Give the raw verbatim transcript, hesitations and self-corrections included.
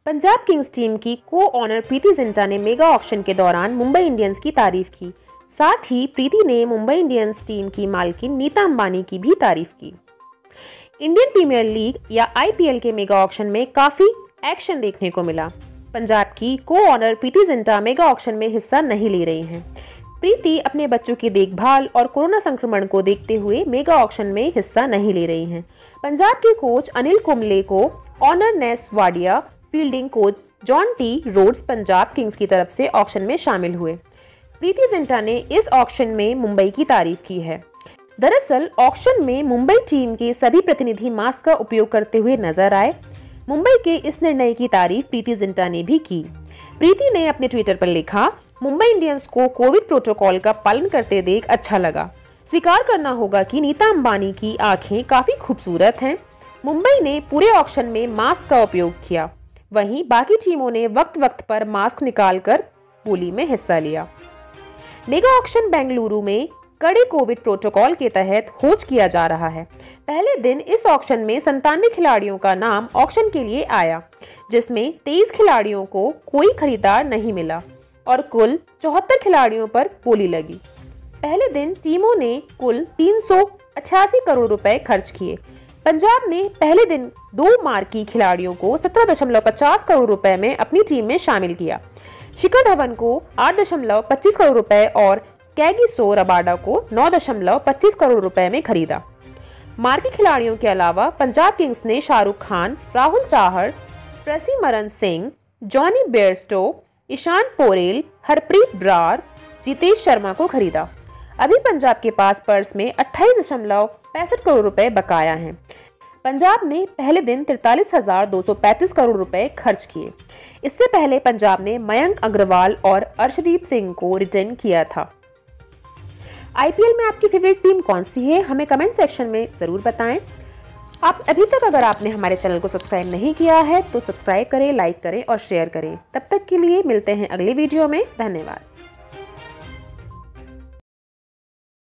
Punjab Kings team की co-owner Preity Zinta ने mega auction के दौरान मुंबई इंडियंस की तारीफ की। साथ ही प्रीति ने मुंबई इंडियंस टीम की मालकिन नीता अंबानी की भी तारीफ की। इंडियन प्रीमियर लीग या आईपीएल के मेगा ऑक्शन में काफी एक्शन देखने को मिला। पंजाब की co-owner Preity Zinta mega auction में हिस्सा नहीं ले रही हैं। प्रीति अपने बच्चों की देखभाल और कोरोना संक्रमण को देखते हुए मेगा ऑक्शन में हिस्सा नहीं ले रही हैं। पंजाब के कोच अनिल कुंबले को owner Ness Wadia, fielding coach Jonty Rhodes Punjab Kings की तरफ से ऑक्शन में शामिल हुए। प्रीति जिंटा ने इस ऑक्शन में मुंबई की तारीफ की है। दरअसल ऑक्शन में मुंबई टीम के सभी प्रतिनिधि मास्क का उपयोग करते हुए नजर आए। मुंबई के इस निर्णय की तारीफ प्रीति जिंटा ने भी की। प्रीति ने अपने ट्विटर पर लिखा, मुंबई इंडियंस को कोविड प्रोटोकॉल का पालन करते देख अच्छा लगा। स्वीकार करना होगा कि नीता अंबानी की आंखें काफी खूबसूरत हैं। मुंबई ने पूरे ऑक्शन में मास्क का उपयोग किया, वहीं बाकी टीमों ने वक्त वक्त पर मास्क निकालकर बोली में हिस्सा लिया। मेगा ऑक्शन बेंगलुरु में कड़े कोविड प्रोटोकॉल के तहत होस्ट किया जा रहा है। पहले दिन इस ऑक्शन में संतानवे खिलाड़ियों का नाम ऑक्शन के लिए आया, जिसमें तेईस खिलाड़ियों को कोई खरीदार नहीं मिला और कुल चौहत्तर खिलाड़ियों पर बोली लगी। पहले दिन टीमों ने कुल तीन सौ अठासी करोड़ रुपए खर्च किए। पंजाब ने पहले दिन दो मार्की खिलाड़ियों को सत्रह दशमलव पचास करोड़ रुपए में अपनी टीम में शामिल किया। शिखर धवन को आठ दशमलव पच्चीस करोड़ रुपए और कैगिसो रबाडा को नौ दशमलव पच्चीस करोड़ रुपए में खरीदा। मार्की खिलाड़ियों के अलावा पंजाब किंग्स ने शाहरुख खान, राहुल चाहर, प्रसिमरन सिंह, जॉनी बेयरस्टो, ईशान पोरेल, हरप्रीत ब्रार, जितेश शर्मा को खरीदा। अभी पंजाब के पास पर्स में अट्ठाईस दशमलव पैंसठ करोड़ रुपए बकाया हैं। पंजाब ने पहले दिन तैंतालीस हजार दो सौ पैंतीस करोड़ रुपए खर्च किए। इससे पहले पंजाब ने मयंक अग्रवाल और अर्शदीप सिंह को रिटेन किया था। आईपीएल में आपकी फेवरेट टीम कौन सी है, हमें कमेंट सेक्शन में जरूर बताएं। आप अभी तक अगर आपने हमारे चैनल को सब्सक्राइब नहीं किया है तो सब्सक्राइब करें, लाइक करें और शेयर करें। तब तक के लिए मिलते हैं अगले वीडियो में। धन्यवाद।